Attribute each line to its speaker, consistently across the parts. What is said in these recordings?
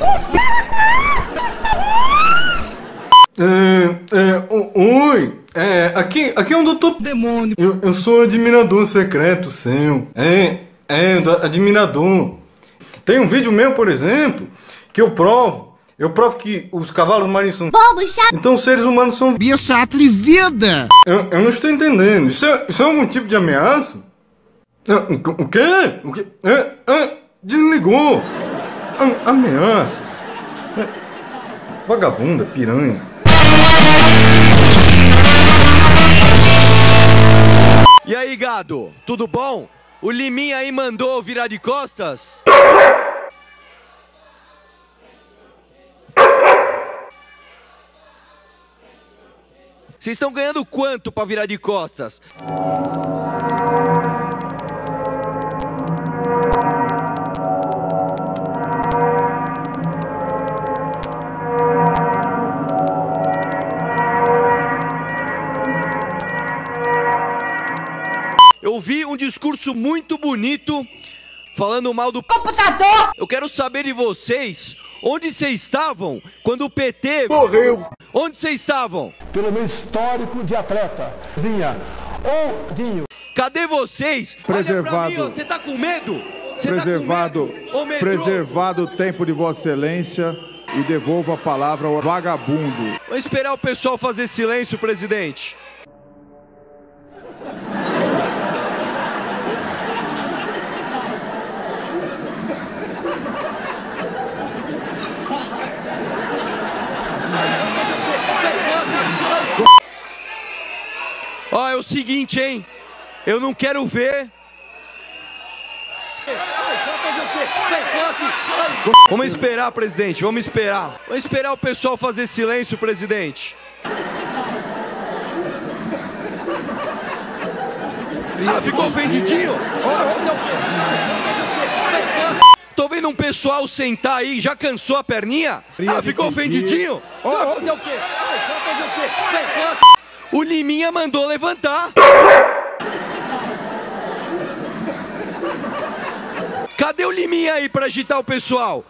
Speaker 1: Oi, aqui é um doutor Demônio. Eu sou admirador secreto seu. Admirador. Tem um vídeo meu, por exemplo, que eu provo que os cavalos marinhos são bobo, chato. Então os seres humanos são bicho atrevida. Eu não estou entendendo. Isso é algum tipo de ameaça? O quê? O quê? Desligou. Ameaças. Vagabunda, piranha.
Speaker 2: E aí, gado? Tudo bom? O Liminha aí mandou virar de costas? Vocês estão ganhando quanto pra virar de costas? Eu vi um discurso muito bonito falando mal do computador. Eu quero saber de vocês, onde vocês estavam quando o PT morreu? Onde vocês estavam?
Speaker 3: Pelo meu histórico de atleta, Dinho.
Speaker 2: Cadê vocês?
Speaker 4: Preservado.
Speaker 2: Olha pra mim, você tá com medo?
Speaker 4: Preservado o tempo de Vossa Excelência e devolvo a palavra ao vagabundo.
Speaker 2: Vamos esperar o pessoal fazer silêncio, presidente. Ó, é o seguinte, hein? Eu não quero ver. Vamos esperar, presidente, vamos esperar. Vamos esperar o pessoal fazer silêncio, presidente. Ficou ofendidinho? Tô vendo um pessoal sentar aí, já cansou a perninha? Ficou ofendidinho? Você vai fazer o quê? O Liminha mandou levantar. Cadê o Liminha aí pra agitar o pessoal?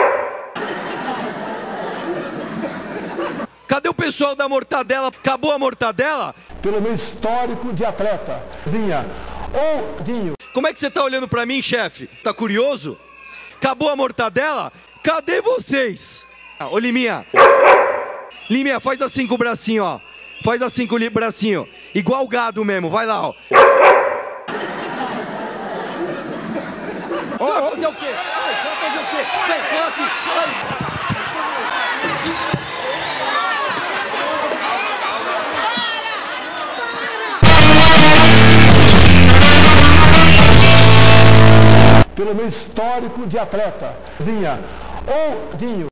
Speaker 2: Cadê o pessoal da mortadela? Acabou a mortadela?
Speaker 3: Pelo meu histórico de atleta, Dinho.
Speaker 2: Como é que você tá olhando pra mim, chefe? Tá curioso? Acabou a mortadela? Cadê vocês? Ô Liminha. Liminha, faz assim com o bracinho, ó. Faz assim com o bracinho. Igual o gado mesmo, vai lá, ó. Você vai fazer o quê? Você vai fazer o quê? Vem aqui.
Speaker 3: Pelo meu histórico de atleta, Dinho.